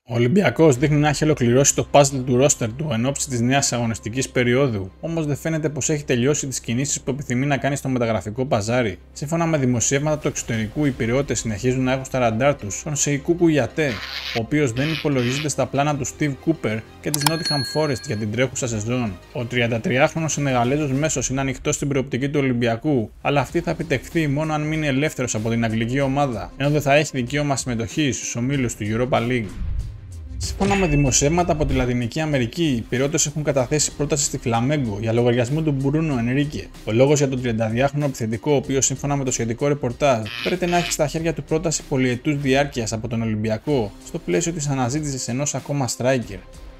Ο Ολυμπιακός δείχνει να έχει ολοκληρώσει το puzzle του roster του εν ώψη της νέας αγωνιστικής περίοδου, όμως δεν φαίνεται πως έχει τελειώσει τις κινήσεις που επιθυμεί να κάνει στο μεταγραφικό παζάρι. Σύμφωνα με δημοσιεύματα του εξωτερικού, οι Πειραιώτες συνεχίζουν να έχουν στα ραντάρ τους τον Σεϊκού Κουγιατέ, ο οποίος δεν υπολογίζεται στα πλάνα του Steve Cooper και της Nottingham Forest για την τρέχουσα σεζόν. Ο 33χρονος Σενεγαλέζος μέσος είναι ανοιχτός στην προοπτική του Ολυμπιακού, αλλά αυτή θα επιτευχθεί μόνο αν μείνει ελεύθερος από την αγγλική ομάδα, ενώ δεν θα έχει δικαίωμα συμμετοχής στους ομίλους του Europa League. Σύμφωνα με δημοσιεύματα από τη Λατινική Αμερική, οι Πειραιώτες έχουν καταθέσει πρόταση στη Φλαμέγκο για λογαριασμό του Μπρούνο Ενρίκε. Ο λόγος για τον 32χρονο επιθετικό, ο οποίος σύμφωνα με το σχετικό ρεπορτάζ πρέπει να έχει στα χέρια του πρόταση πολυετούς διάρκειας από τον Ολυμπιακό στο πλαίσιο της αναζήτησης ενός ακόμα striker.